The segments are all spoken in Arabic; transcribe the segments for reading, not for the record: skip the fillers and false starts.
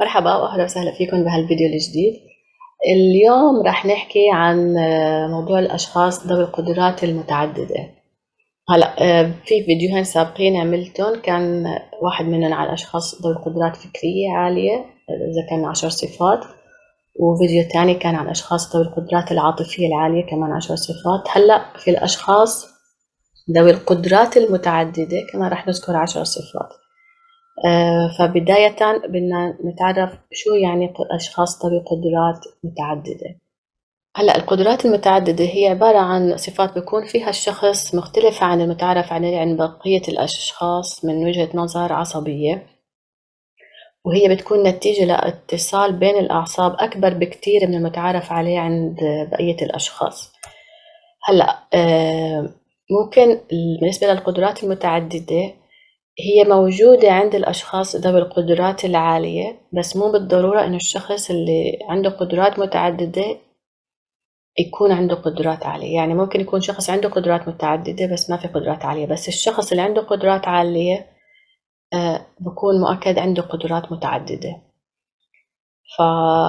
مرحبا واهلا وسهلا فيكم بهالفيديو الجديد. اليوم راح نحكي عن موضوع الاشخاص ذوي القدرات المتعدده. هلا في فيديوهين سابقين عملتهم، كان واحد منهم على الاشخاص ذوي قدرات فكريه عاليه اذا كان 10 صفات، وفيديو تاني كان عن الاشخاص ذوي القدرات العاطفيه العاليه كمان 10 صفات. هلا في الاشخاص ذوي القدرات المتعدده كمان راح نذكر 10 صفات. فبداية بدنا نتعرف شو يعني أشخاص ذوي قدرات متعددة. هلأ القدرات المتعددة هي عبارة عن صفات بيكون فيها الشخص مختلفة عن المتعارف عليه عند بقية الأشخاص من وجهة نظر عصبية، وهي بتكون نتيجة لاتصال بين الأعصاب أكبر بكتير من المتعارف عليه عند بقية الأشخاص. هلأ ممكن بالنسبة للقدرات المتعددة هي موجودة عند الأشخاص ذوي القدرات العالية، بس مو بالضرورة إنه الشخص اللي عنده قدرات متعددة يكون عنده قدرات عالية. يعني ممكن يكون شخص عنده قدرات متعددة بس ما في قدرات عالية، بس الشخص اللي عنده قدرات عالية بكون مؤكد عنده قدرات متعددة. ف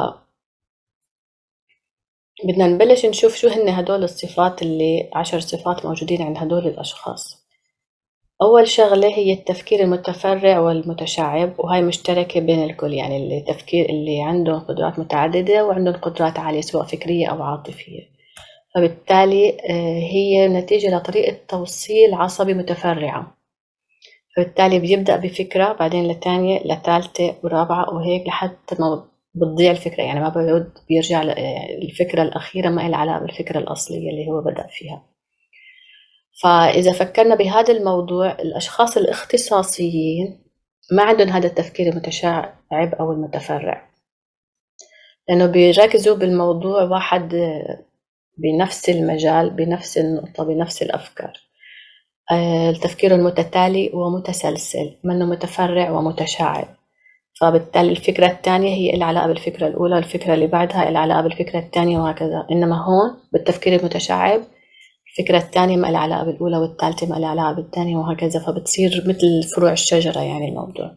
بدنا نبلش نشوف شو هن هدول الصفات، اللي 10 صفات موجودين عند هدول الأشخاص. أول شغلة هي التفكير المتفرع والمتشعب، وهاي مشتركة بين الكل، يعني التفكير اللي عندهم قدرات متعددة وعندهم قدرات عالية سواء فكرية أو عاطفية. فبالتالي هي نتيجة لطريقة توصيل عصبي متفرعة، فبالتالي بيبدأ بفكرة بعدين لتانية لثالثة ورابعة وهيك لحتى ما بتضيع الفكرة، يعني ما بيعود بيرجع الفكرة الأخيرة ما إلها علاقة بالفكرة الأصلية اللي هو بدأ فيها. فإذا فكرنا بهذا الموضوع، الأشخاص الاختصاصيين ما عندهم هذا التفكير المتشعب أو المتفرع، لأنه بيركزوا بالموضوع واحد بنفس المجال بنفس النقطة بنفس الأفكار. التفكير المتتالي ومتسلسل، منه متفرع ومتشعب. فبالتالي الفكرة الثانية هي لها علاقة بالفكرة الأولى، الفكرة اللي بعدها لها علاقة بالفكرة الثانية وهكذا. إنما هون بالتفكير المتشعب الفكرة الثانية ما لها علاقة بالأولى والثالثة ما لها علاقة بالثانية وهكذا، فبتصير مثل فروع الشجرة يعني الموضوع.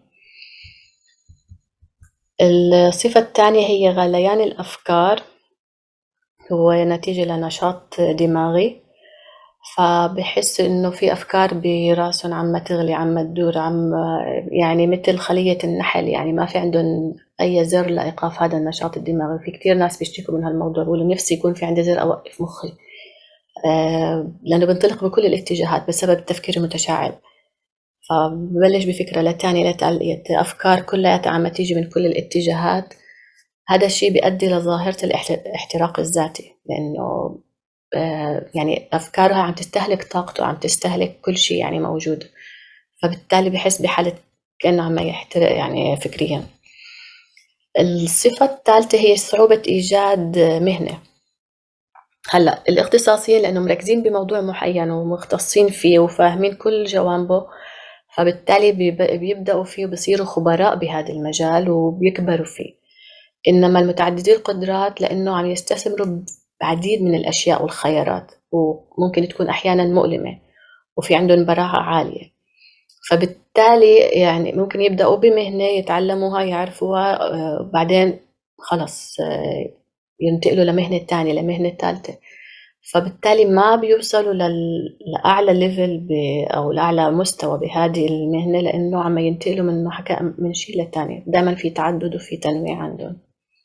الصفة الثانية هي غليان الأفكار، هو نتيجة لنشاط دماغي، فبحس إنه في أفكار براسهم عم تغلي عم تدور يعني مثل خلية النحل، يعني ما في عندهم أي زر لإيقاف هذا النشاط الدماغي. في كتير ناس بيشتكوا من هالموضوع، بيقولوا نفسي يكون في عندي زر أوقف مخي، لأنه بنطلق بكل الاتجاهات بسبب التفكير المتشعب. فببلش بفكرة لتانية لتالية، أفكار كلها عم تيجي من كل الاتجاهات. هذا الشيء بيؤدي لظاهرة الاحتراق الذاتي، لأنه يعني أفكارها عم تستهلك طاقته، عم تستهلك كل شيء يعني موجود، فبالتالي بحس بحالة كأنه عم يحترق يعني فكريا. الصفة الثالثة هي صعوبة إيجاد مهنة. هلأ الاختصاصيين لأنه مركزين بموضوع معين ومختصين فيه وفاهمين كل جوانبه، فبالتالي بيبدأوا فيه وبصيروا خبراء بهذا المجال وبيكبروا فيه. إنما المتعددي القدرات لأنه عم يستثمروا بعديد من الأشياء والخيارات، وممكن تكون أحيانا مؤلمة وفي عندهم براعة عالية، فبالتالي يعني ممكن يبدأوا بمهنة يتعلموها يعرفوها، بعدين خلص ينتقلوا لمهنة تانية لمهنة ثالثة، فبالتالي ما بيوصلوا لأعلى ليفل أو لأعلى مستوى بهذه المهنة، لأنه عم ينتقلوا من شيء لتاني. دائما في تعدد وفي تنويع عندهم.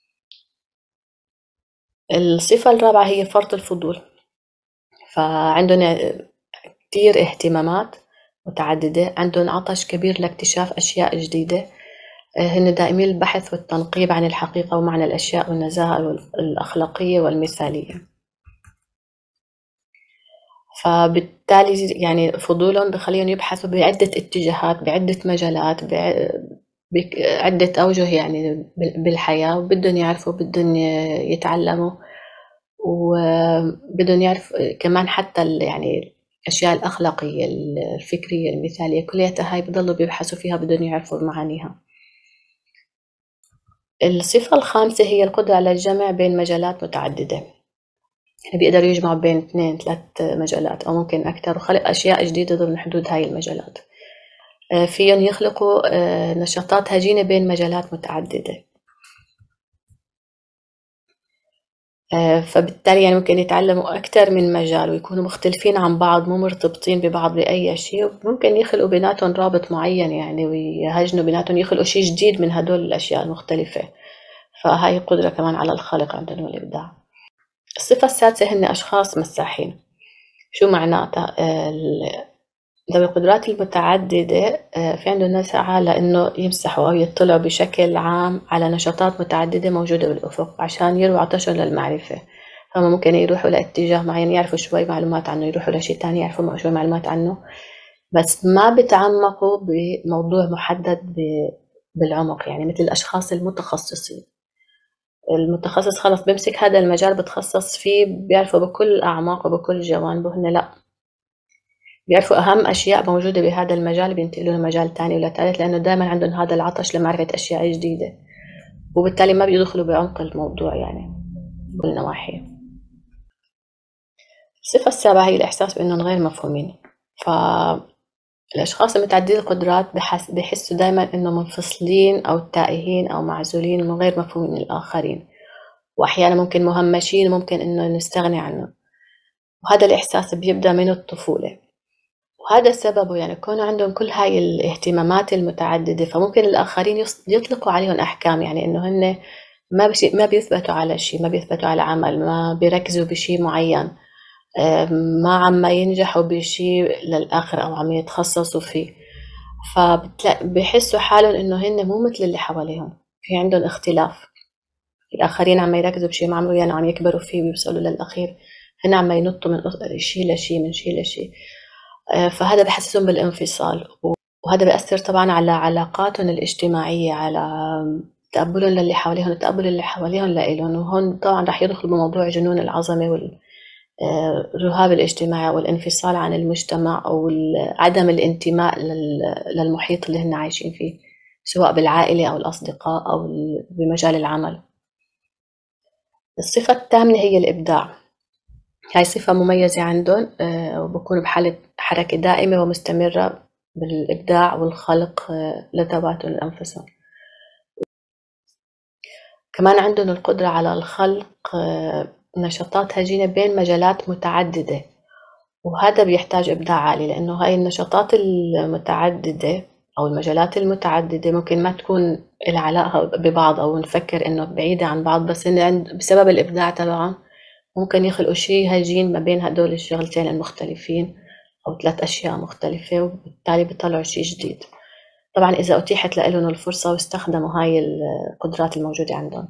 الصفة الرابعة هي فرط الفضول، فعندهم كتير اهتمامات متعددة، عندهم عطش كبير لاكتشاف أشياء جديدة، هن دائمي البحث والتنقيب عن الحقيقة ومعنى الأشياء والنزاهة الأخلاقية والمثالية. فبالتالي يعني فضولهم بخليهم يبحثوا بعدة اتجاهات بعدة مجالات بعدة أوجه يعني بالحياة، وبدهم يعرفوا بدهم يتعلموا، وبدهم يعرف كمان حتى يعني الأشياء الأخلاقية الفكرية المثالية كلياتها هاي بضلوا بيبحثوا فيها بدهم يعرفوا معانيها. الصفة الخامسة هي القدرة على الجمع بين مجالات متعددة، يعني بيقدروا يجمعوا بين 2-3 مجالات أو ممكن أكثر وخلق أشياء جديدة ضمن حدود هاي المجالات. فيهم يخلقوا نشاطات هجينة بين مجالات متعددة. فبالتالي يعني ممكن يتعلموا أكتر من مجال ويكونوا مختلفين عن بعض، مو مرتبطين ببعض بأي شيء، وممكن يخلقوا بيناتهم رابط معين يعني، ويهجنوا بيناتهم يخلقوا شيء جديد من هدول الأشياء المختلفة. فهاي قدرة كمان على الخلق عندهم والإبداع. الصفة السادسة هن أشخاص مساحين. شو معناتها؟ ذوي القدرات المتعددة في عندهم نسعى لأنه يمسحوا أو يطلعوا بشكل عام على نشاطات متعددة موجودة بالأفق عشان يرووا عطشهم للمعرفة. فهم ممكن يروحوا لاتجاه معين يعرفوا شوي معلومات عنه، يروحوا لشيء تاني يعرفوا شوي معلومات عنه، بس ما بتعمقوا بموضوع محدد بالعمق، يعني مثل الأشخاص المتخصصين. المتخصص خلص بيمسك هذا المجال بتخصص فيه، بيعرفوا بكل الأعماق وبكل جوانبه. هن لا، بيعرفوا أهم أشياء موجودة بهذا المجال بينتقلوا لمجال تاني ولا تالت، لأنه دائما عندهم هذا العطش لمعرفة أشياء جديدة، وبالتالي ما بيدخلوا بعمق الموضوع يعني بكل نواحيه. الصفة السابعة هي الإحساس بأنهم غير مفهومين. فالأشخاص المتعددي القدرات بحسوا دائما أنهم منفصلين أو تائهين أو معزولين وغير مفهومين من الآخرين، وأحيانا ممكن مهمشين ممكن أنه نستغني عنه. وهذا الإحساس بيبدأ من الطفولة، وهذا سببه يعني كونه عندهم كل هاي الاهتمامات المتعددة، فممكن الآخرين يطلقوا عليهم أحكام، يعني إنه هن ما بيثبتوا على شيء، ما بيثبتوا على عمل، ما بيركزوا بشيء معين، ما عم ينجحوا بشيء للآخر أو عم يتخصصوا فيه. فبحسوا حالهم إنه هن مو مثل اللي حواليهم، في عندهم اختلاف. الآخرين عم يركزوا بشيء ما عمرو يعني عم يكبروا فيه ويوصلوا للأخير، هن عم ينطوا من شيء لشيء من شيء لشيء. فهذا بحسسهم بالانفصال، وهذا بيأثر طبعا على علاقاتهم الاجتماعية، على تقبلهم للي حواليهم وتقبل اللي حواليهم لإلهم. وهون طبعا رح يدخل بموضوع جنون العظمة والرهاب الاجتماعي والانفصال عن المجتمع أو عدم الانتماء للمحيط اللي هن عايشين فيه، سواء بالعائلة أو الأصدقاء أو بمجال العمل. الصفة الثامنة هي الإبداع. هاي صفة مميزة عندهم، وبكونوا بحالة حركة دائمة ومستمرة بالإبداع والخلق لذواتهم لأنفسهم. كمان عندهم القدرة على الخلق نشاطات هجينة بين مجالات متعددة، وهذا بيحتاج إبداع عالي، لأنه هاي النشاطات المتعددة أو المجالات المتعددة ممكن ما تكون لها علاقة ببعض أو نفكر إنه بعيدة عن بعض، بس بسبب الإبداع تبعهم ممكن يخلقوا شيء هجين ما بين هدول الشغلتين المختلفين أو 3 أشياء مختلفة، وبالتالي بيطلعوا شيء جديد. طبعا إذا أتيحت لهم الفرصة واستخدموا هاي القدرات الموجودة عندهم.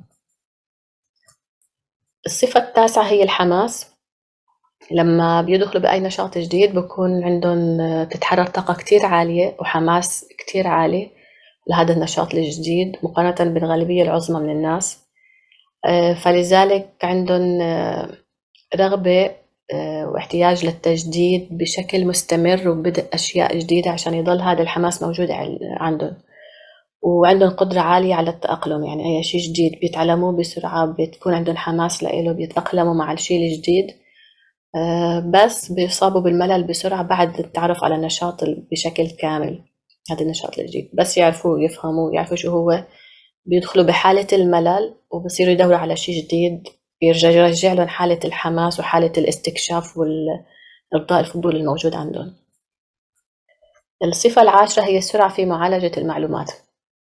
الصفة التاسعة هي الحماس. لما بيدخلوا بأي نشاط جديد بكون عندهم تتحرك طاقة كتير عالية وحماس كتير عالي لهذا النشاط الجديد مقارنة بالغالبية العظمى من الناس. فلذلك عندهم رغبة واحتياج للتجديد بشكل مستمر وبدء أشياء جديدة عشان يضل هذا الحماس موجود عندهم. وعندهم قدرة عالية على التأقلم، يعني أي شيء جديد بيتعلموه بسرعة، بتكون عندهم حماس لإله، بيتأقلموا مع الشيء الجديد. بس بيصابوا بالملل بسرعة بعد التعرف على النشاط بشكل كامل. هذا النشاط الجديد بس يعرفوه يفهموه يعرفوا شو هو، بيدخلوا بحالة الملل وبصيروا يدوروا على شيء جديد يرجع لهم حالة الحماس وحالة الاستكشاف والإبداء الفضول الموجود عندهم. الصفة العاشرة هي السرعة في معالجة المعلومات.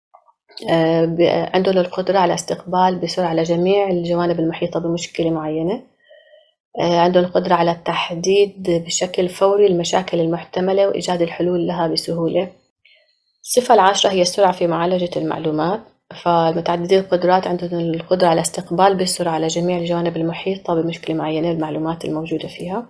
عندهم القدرة على استقبال بسرعة على جميع الجوانب المحيطة بمشكلة معينة. عندهم القدرة على التحديد بشكل فوري المشاكل المحتملة وإيجاد الحلول لها بسهولة. الصفة العاشرة هي السرعة في معالجة المعلومات. فالمتعددي القدرات عندهم القدرة على استقبال بسرعة على جميع الجوانب المحيطة بمشكلة معينة المعلومات الموجودة فيها،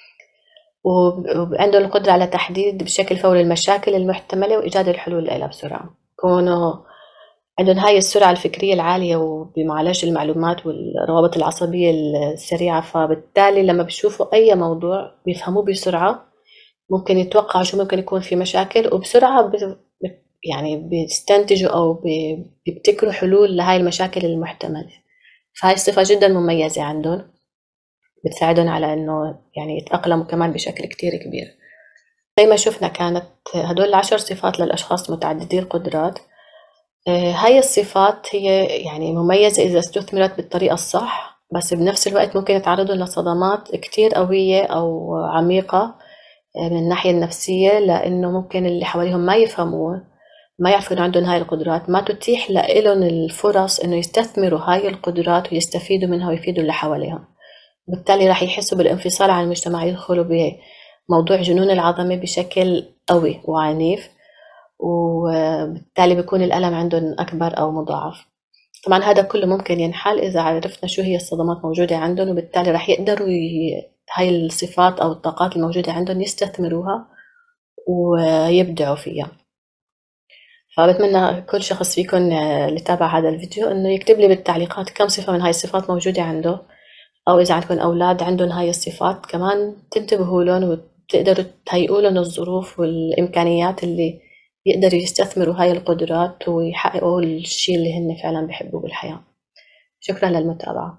وعندهم القدرة على تحديد بشكل فوري المشاكل المحتملة وإيجاد الحلول لها بسرعة. كونه عندهم هاي السرعة الفكرية العالية وبمعالجة المعلومات والروابط العصبية السريعة، فبالتالي لما بيشوفوا أي موضوع بيفهموه بسرعة، ممكن يتوقعوا شو ممكن يكون في مشاكل وبسرعة يعني بيستنتجوا أو بيبتكروا حلول لهاي المشاكل المحتملة. فهاي الصفة جدا مميزة عندهم، بتساعدهم على إنه يعني يتأقلموا كمان بشكل كتير كبير. زي ما شفنا كانت هدول 10 صفات للأشخاص متعددي القدرات. هاي الصفات هي يعني مميزة إذا استثمرت بالطريقة الصح، بس بنفس الوقت ممكن يتعرضوا لصدمات كتير قوية أو عميقة من الناحية النفسية، لأنه ممكن اللي حواليهم ما يفهموه، ما يعرفوا إنه عندهم هاي القدرات، ما تتيح لإلهم الفرص إنه يستثمروا هاي القدرات ويستفيدوا منها ويفيدوا اللي حواليهم. بالتالي راح يحسوا بالانفصال عن المجتمع، يدخلوا بموضوع جنون العظمة بشكل قوي وعنيف، وبالتالي بيكون الألم عندهم أكبر أو مضاعف. طبعا هذا كله ممكن ينحل إذا عرفنا شو هي الصدمات موجودة عندهم، وبالتالي راح يقدروا هاي الصفات أو الطاقات الموجودة عندهم يستثمروها ويبدعوا فيها. فبتمنى كل شخص فيكم اللي تابع هذا الفيديو إنه يكتب لي بالتعليقات كم صفة من هاي الصفات موجودة عنده، أو إذا عندكم أولاد عندهم هاي الصفات كمان تنتبهوا لهم وتقدروا تهيئوا لهم الظروف والإمكانيات اللي يقدروا يستثمروا هاي القدرات ويحققوا الشيء اللي هن فعلا بيحبوه بالحياة. شكرا للمتابعة.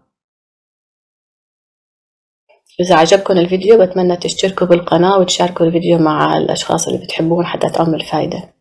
إذا عجبكم الفيديو بتمنى تشتركوا بالقناة وتشاركوا الفيديو مع الأشخاص اللي بتحبون حتى تعم الفايدة.